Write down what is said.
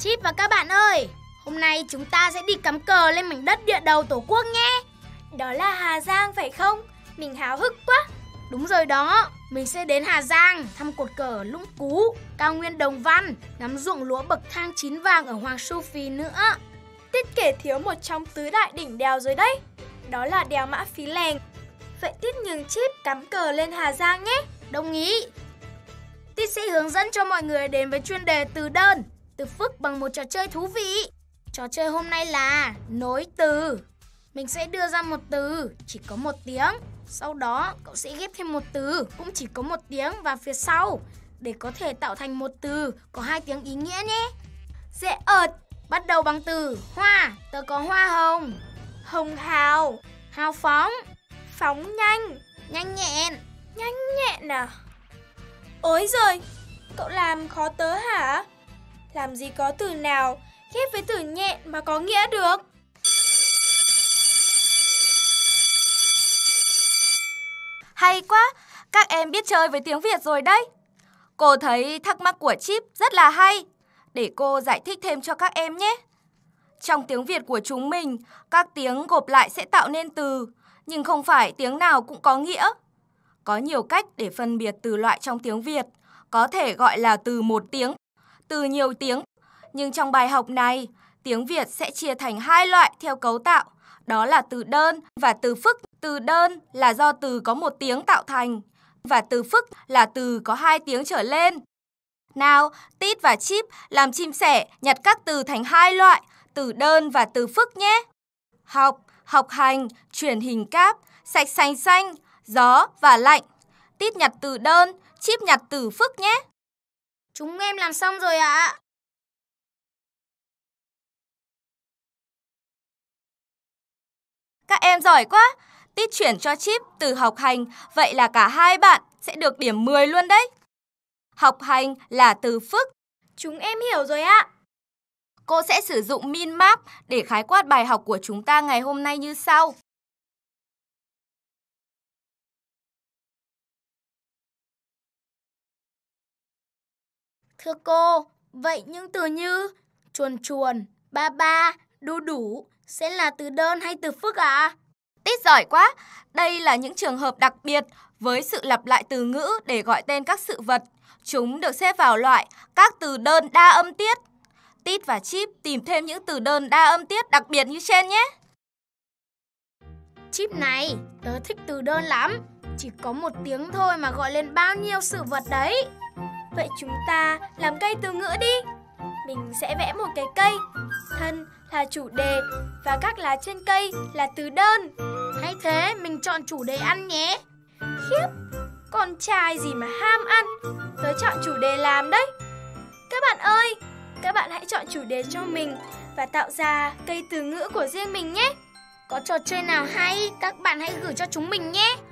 Chip và các bạn ơi, hôm nay chúng ta sẽ đi cắm cờ lên mảnh đất địa đầu Tổ quốc nhé. Đó là Hà Giang phải không? Mình háo hức quá. Đúng rồi đó, mình sẽ đến Hà Giang thăm cột cờ ở Lũng Cú, cao nguyên Đồng Văn, ngắm ruộng lúa bậc thang chín vàng ở Hoàng Su Phì nữa. Tiết kể thiếu một trong tứ đại đỉnh đèo rồi đấy. Đó là đèo Mã Pí Lèng. Vậy Tiết nhường Chip cắm cờ lên Hà Giang nhé. Đồng ý. Tiết sẽ hướng dẫn cho mọi người đến với chuyên đề từ đơn, từ phức bằng một trò chơi thú vị. Trò chơi hôm nay là nối từ. Mình sẽ đưa ra một từ chỉ có một tiếng. Sau đó cậu sẽ ghép thêm một từ cũng chỉ có một tiếng vào phía sau để có thể tạo thành một từ có hai tiếng ý nghĩa nhé. Dễ ợt. Bắt đầu bằng từ hoa. Tớ có hoa hồng. Hồng hào. Hào phóng. Phóng nhanh. Nhanh nhẹn. Nhanh nhẹn à? Ôi giời, cậu làm khó tớ hả? Làm gì có từ nào ghép với từ nhẹn mà có nghĩa được? Hay quá, các em biết chơi với tiếng Việt rồi đấy. Cô thấy thắc mắc của Chip rất là hay. Để cô giải thích thêm cho các em nhé. Trong tiếng Việt của chúng mình, các tiếng gộp lại sẽ tạo nên từ, nhưng không phải tiếng nào cũng có nghĩa. Có nhiều cách để phân biệt từ loại trong tiếng Việt, có thể gọi là từ một tiếng, từ nhiều tiếng. Nhưng trong bài học này, tiếng Việt sẽ chia thành hai loại theo cấu tạo, đó là từ đơn và từ phức. Từ đơn là do từ có một tiếng tạo thành, và từ phức là từ có hai tiếng trở lên. Nào, Tít và Chip làm chim sẻ nhặt các từ thành hai loại, từ đơn và từ phức nhé. Học, học hành, truyền hình cáp, sạch sành xanh, gió và lạnh. Tít nhặt từ đơn, Chip nhặt từ phức nhé. Chúng em làm xong rồi ạ. Các em giỏi quá. Tít chuyển cho Chip từ học hành, vậy là cả hai bạn sẽ được điểm 10 luôn đấy. Học hành là từ phức. Chúng em hiểu rồi ạ. Cô sẽ sử dụng min map để khái quát bài học của chúng ta ngày hôm nay như sau. Thưa cô, vậy những từ như chuồn chuồn, ba ba, đu đủ sẽ là từ đơn hay từ phức ạ? Tít giỏi quá. Đây là những trường hợp đặc biệt với sự lặp lại từ ngữ để gọi tên các sự vật. Chúng được xếp vào loại các từ đơn đa âm tiết. Tít và Chip tìm thêm những từ đơn đa âm tiết đặc biệt như trên nhé. Chip này, tớ thích từ đơn lắm. Chỉ có một tiếng thôi mà gọi lên bao nhiêu sự vật đấy. Vậy chúng ta làm cây từ ngữ đi. Mình sẽ vẽ một cái cây. Thân là chủ đề và các lá trên cây là từ đơn. Hay thế, mình chọn chủ đề ăn nhé. Khiếp, con trai gì mà ham ăn. Tớ chọn chủ đề làm đấy. Các bạn ơi, các bạn hãy chọn chủ đề cho mình và tạo ra cây từ ngữ của riêng mình nhé. Có trò chơi nào hay, các bạn hãy gửi cho chúng mình nhé.